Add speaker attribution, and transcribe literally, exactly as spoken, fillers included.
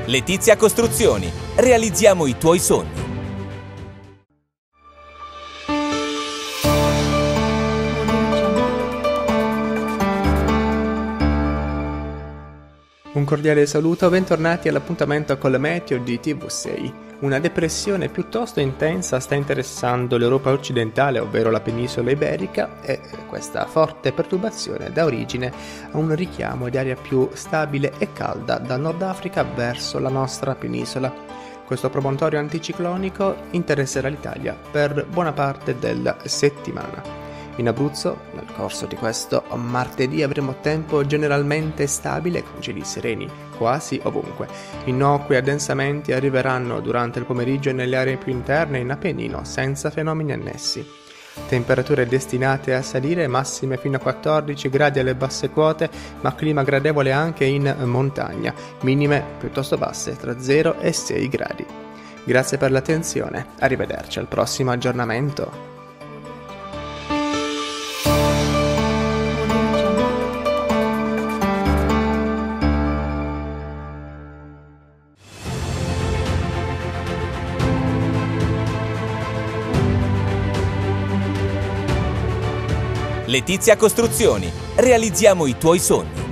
Speaker 1: Letizia Costruzioni. Realizziamo i tuoi sogni.
Speaker 2: Un cordiale saluto, bentornati all'appuntamento con le meteo di T V sei. Una depressione piuttosto intensa sta interessando l'Europa occidentale, ovvero la penisola iberica, e questa forte perturbazione dà origine a un richiamo di aria più stabile e calda dal Nord Africa verso la nostra penisola. Questo promontorio anticiclonico interesserà l'Italia per buona parte della settimana. In Abruzzo, nel corso di questo martedì, avremo tempo generalmente stabile con cieli sereni, quasi ovunque. Innocui addensamenti arriveranno durante il pomeriggio nelle aree più interne in Appennino, senza fenomeni annessi. Temperature destinate a salire, massime fino a quattordici gradi alle basse quote, ma clima gradevole anche in montagna, minime piuttosto basse, tra zero e sei gradi. Grazie per l'attenzione, arrivederci al prossimo aggiornamento.
Speaker 1: Letizia Costruzioni. Realizziamo i tuoi sogni.